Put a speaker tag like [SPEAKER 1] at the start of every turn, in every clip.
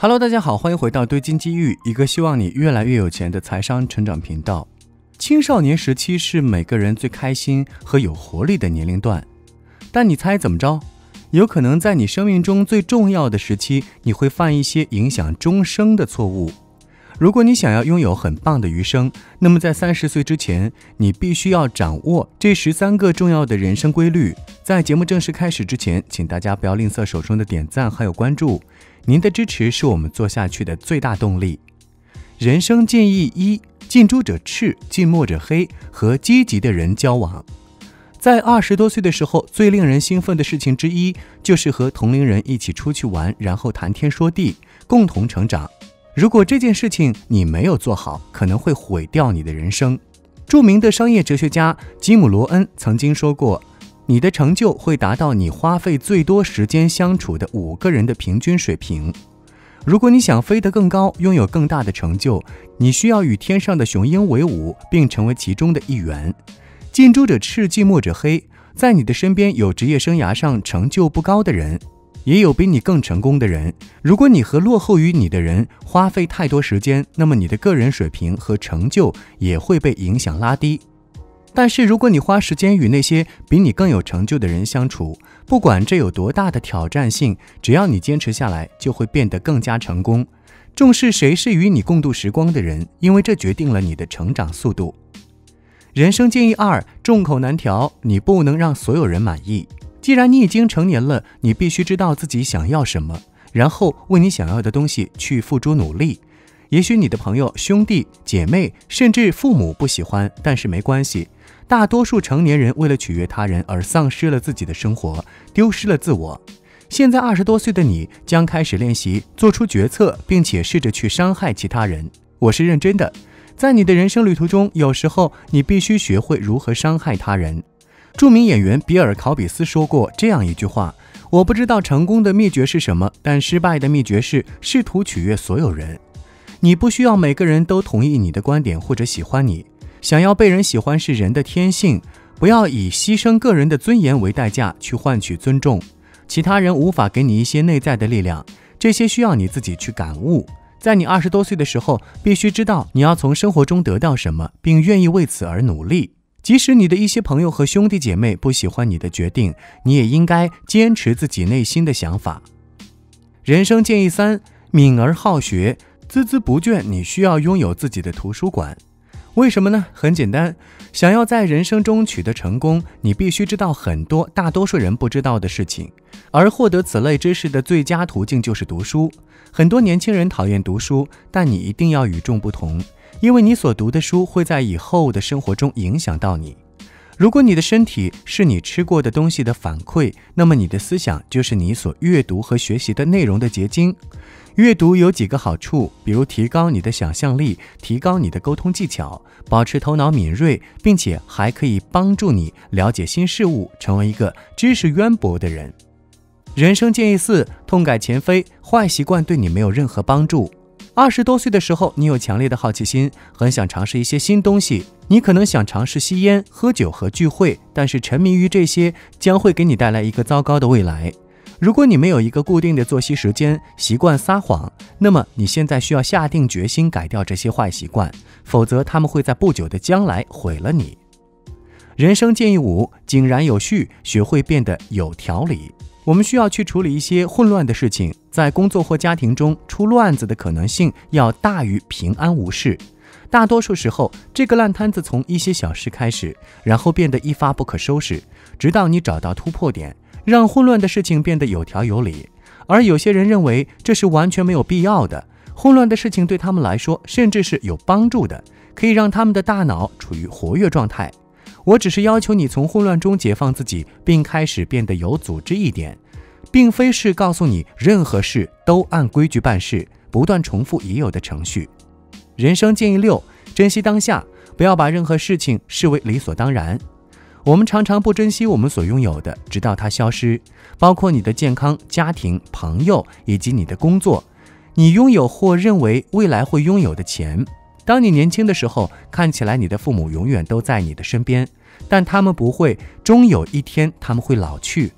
[SPEAKER 1] Hello， 大家好，欢迎回到堆金机遇，一个希望你越来越有钱的财商成长频道。青少年时期是每个人最开心和有活力的年龄段，但你猜怎么着？有可能在你生命中最重要的时期，你会犯一些影响终生的错误。如果你想要拥有很棒的余生，那么在30岁之前，你必须要掌握这13个重要的人生规律。在节目正式开始之前，请大家不要吝啬手中的点赞还有关注，您的支持是我们做下去的最大动力。人生建议1：近朱者赤，近墨者黑，和积极的人交往。在20多岁的时候，最令人兴奋的事情之一，就是和同龄人一起出去玩，然后谈天说地，共同成长。如果这件事情你没有做好，可能会毁掉你的人生。著名的商业哲学家吉姆·罗恩曾经说过，你的成就会达到你花费最多时间相处的5个人的平均水平。如果你想飞得更高，拥有更大的成就，你需要与天上的雄鹰为伍，并成为其中的一员。近朱者赤，近墨者黑。在你的身边有职业生涯上成就不高的人，也有比你更成功的人。如果你和落后于你的人花费太多时间，那么你的个人水平和成就也会被影响拉低。但是如果你花时间与那些比你更有成就的人相处，不管这有多大的挑战性，只要你坚持下来，就会变得更加成功。重视谁是与你共度时光的人，因为这决定了你的成长速度。人生建议2：众口难调，你不能让所有人满意。既然你已经成年了，你必须知道自己想要什么，然后为你想要的东西去付诸努力。也许你的朋友、兄弟、姐妹，甚至父母不喜欢，但是没关系。大多数成年人为了取悦他人而丧失了自己的生活，丢失了自我。现在20多岁的你将开始练习做出决策，并且试着去伤害其他人。我是认真的，在你的人生旅途中，有时候你必须学会如何伤害他人。著名演员比尔·考比斯说过这样一句话：我不知道成功的秘诀是什么，但失败的秘诀是试图取悦所有人。你不需要每个人都同意你的观点或者喜欢你，想要被人喜欢是人的天性，不要以牺牲个人的尊严为代价去换取尊重。其他人无法给你一些内在的力量，这些需要你自己去感悟。在你20多岁的时候，必须知道你要从生活中得到什么，并愿意为此而努力。即使你的一些朋友和兄弟姐妹不喜欢你的决定，你也应该坚持自己内心的想法。人生建议3：敏而好学，孜孜不倦。你需要拥有自己的图书馆。为什么呢？很简单，想要在人生中取得成功，你必须知道很多大多数人不知道的事情，而获得此类知识的最佳途径就是读书。很多年轻人讨厌读书，但你一定要与众不同，因为你所读的书会在以后的生活中影响到你。如果你的身体是你吃过的东西的反馈，那么你的思想就是你所阅读和学习的内容的结晶。阅读有几个好处，比如提高你的想象力，提高你的沟通技巧，保持头脑敏锐，并且还可以帮助你了解新事物，成为一个知识渊博的人。人生建议4：痛改前非，坏习惯对你没有任何帮助。20多岁的时候，你有强烈的好奇心，很想尝试一些新东西。你可能想尝试吸烟、喝酒和聚会，但是沉迷于这些将会给你带来一个糟糕的未来。如果你没有一个固定的作息时间，习惯撒谎，那么你现在需要下定决心改掉这些坏习惯，否则他们会在不久的将来毁了你。人生建议5：井然有序，学会变得有条理。我们需要去处理一些混乱的事情，在工作或家庭中出乱子的可能性要大于平安无事。大多数时候，这个烂摊子从一些小事开始，然后变得一发不可收拾，直到你找到突破点，让混乱的事情变得有条有理。而有些人认为这是完全没有必要的，混乱的事情对他们来说甚至是有帮助的，可以让他们的大脑处于活跃状态。我只是要求你从混乱中解放自己，并开始变得有组织一点，并非是告诉你任何事都按规矩办事，不断重复已有的程序。人生建议6：珍惜当下，不要把任何事情视为理所当然。我们常常不珍惜我们所拥有的，直到它消失，包括你的健康、家庭、朋友以及你的工作。你拥有或认为未来会拥有的钱。当你年轻的时候，看起来你的父母永远都在你的身边，但他们不会，终有一天他们会老去。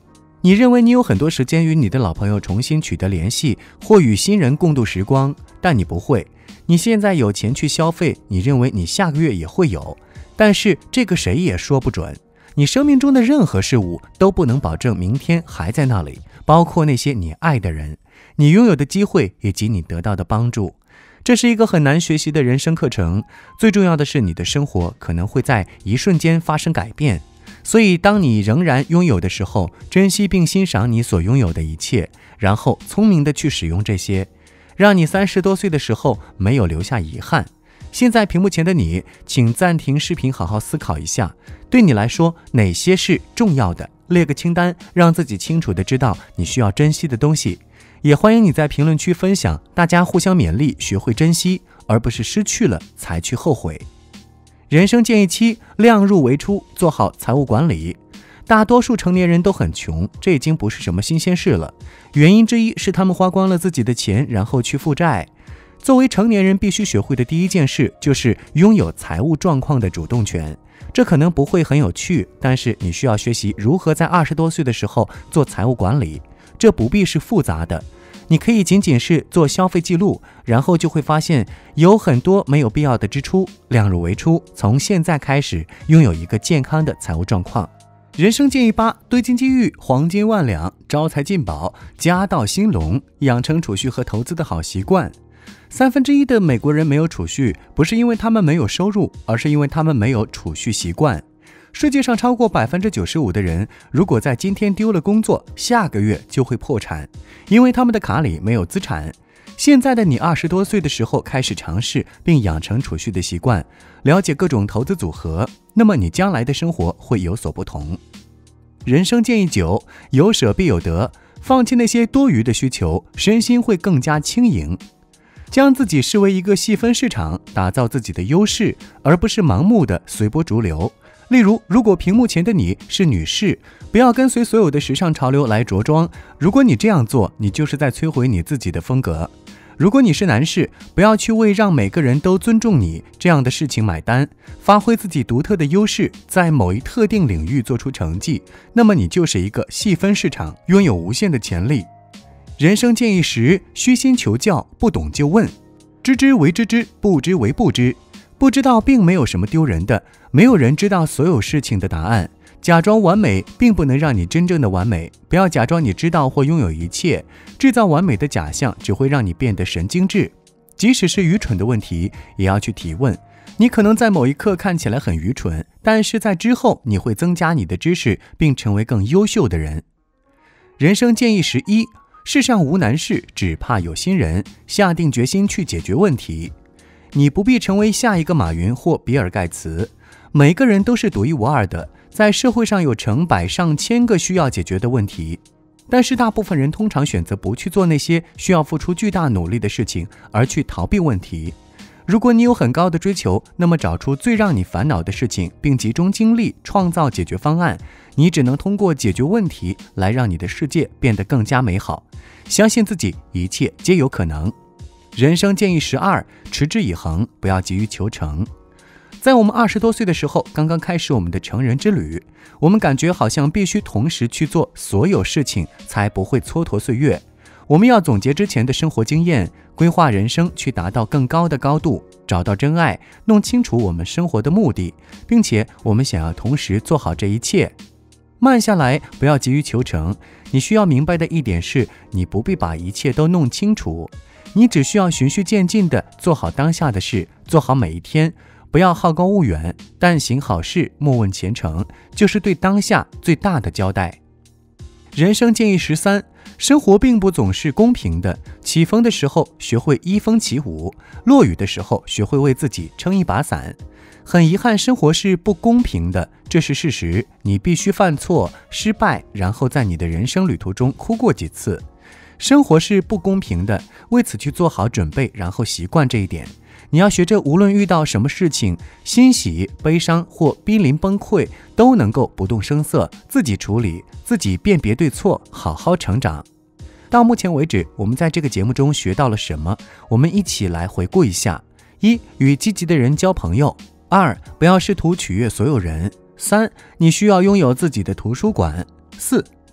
[SPEAKER 1] 你认为你有很多时间与你的老朋友重新取得联系，或与新人共度时光，但你不会。你现在有钱去消费，你认为你下个月也会有，但是这个谁也说不准。你生命中的任何事物都不能保证明天还在那里，包括那些你爱的人，你拥有的机会以及你得到的帮助。这是一个很难学习的人生课程。最重要的是，你的生活可能会在一瞬间发生改变。所以当你仍然拥有的时候，珍惜并欣赏你所拥有的一切，然后聪明地去使用这些，让你30多岁的时候没有留下遗憾。现在屏幕前的你，请暂停视频，好好思考一下，对你来说哪些是重要的，列个清单，让自己清楚地知道你需要珍惜的东西。也欢迎你在评论区分享，大家互相勉励，学会珍惜，而不是失去了才去后悔。人生建议7：量入为出，做好财务管理。大多数成年人都很穷，这已经不是什么新鲜事了。原因之一是他们花光了自己的钱，然后去负债。作为成年人必须学会的第一件事，就是拥有财务状况的主动权。这可能不会很有趣，但是你需要学习如何在20多岁的时候做财务管理。这不必是复杂的，你可以仅仅是做消费记录，然后就会发现有很多没有必要的支出。量入为出，从现在开始拥有一个健康的财务状况。人生建议8：堆金积玉，黄金万两，招财进宝，家道兴隆，养成储蓄和投资的好习惯。1/3的美国人没有储蓄，不是因为他们没有收入，而是因为他们没有储蓄习惯。世界上超过95%的人，如果在今天丢了工作，下个月就会破产，因为他们的卡里没有资产。现在的你20多岁的时候开始尝试并养成储蓄的习惯，了解各种投资组合，那么你将来的生活会有所不同。人生建议9：有舍必有得，放弃那些多余的需求，身心会更加轻盈。将自己视为一个细分市场，打造自己的优势，而不是盲目的随波逐流。例如，如果屏幕前的你是女士，不要跟随所有的时尚潮流来着装，如果你这样做，你就是在摧毁你自己的风格。如果你是男士，不要去为让每个人都尊重你这样的事情买单，发挥自己独特的优势，在某一特定领域做出成绩，那么你就是一个细分市场，拥有无限的潜力。人生建议10：虚心求教，不懂就问，知之为知之，不知为不知。不知道并没有什么丢人的，没有人知道所有事情的答案。假装完美并不能让你真正的完美，不要假装你知道或拥有一切，制造完美的假象只会让你变得神经质。即使是愚蠢的问题，也要去提问。你可能在某一刻看起来很愚蠢，但是在之后你会增加你的知识，并成为更优秀的人。人生建议11：世上无难事，只怕有心人，下定决心去解决问题。你不必成为下一个马云或比尔盖茨，每个人都是独一无二的，在社会上有成百上千个需要解决的问题，但是大部分人通常选择不去做那些需要付出巨大努力的事情，而去逃避问题。如果你有很高的追求，那么找出最让你烦恼的事情，并集中精力创造解决方案。你只能通过解决问题来让你的世界变得更加美好。相信自己，一切皆有可能。人生建议12：持之以恒，不要急于求成。在我们20多岁的时候，刚刚开始我们的成人之旅，我们感觉好像必须同时去做所有事情，才不会蹉跎岁月。我们要总结之前的生活经验，规划人生，去达到更高的高度，找到真爱，弄清楚我们生活的目的，并且我们想要同时做好这一切。慢下来，不要急于求成。你需要明白的一点是，你不必把一切都弄清楚，你只需要循序渐进地做好当下的事，做好每一天，不要好高骛远，但行好事，莫问前程，就是对当下最大的交代。人生建议13：生活并不总是公平的，起风的时候学会依风起舞，落雨的时候学会为自己撑一把伞。很遗憾，生活是不公平的，这是事实。你必须犯错、失败，然后在你的人生旅途中哭过几次。生活是不公平的，为此去做好准备，然后习惯这一点。你要学着无论遇到什么事情，欣喜、悲伤或濒临崩溃，都能够不动声色，自己处理，自己辨别对错，好好成长。到目前为止，我们在这个节目中学到了什么？我们一起来回顾一下：1. 与积极的人交朋友； 2. 不要试图取悦所有人； 3. 你需要拥有自己的图书馆； 4.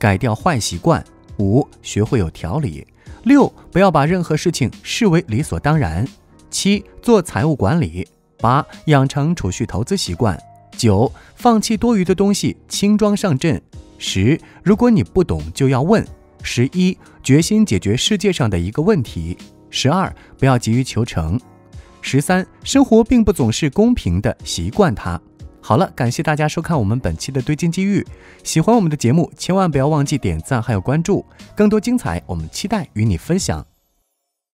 [SPEAKER 1] 改掉坏习惯；5. 学会有条理；6. 不要把任何事情视为理所当然；7. 做财务管理；8. 养成储蓄投资习惯；9. 放弃多余的东西，轻装上阵；10. 如果你不懂就要问；11. 决心解决世界上的一个问题；12. 不要急于求成；13. 生活并不总是公平的，习惯它。好了，感谢大家收看我们本期的堆金机遇。喜欢我们的节目，千万不要忘记点赞还有关注，更多精彩我们期待与你分享。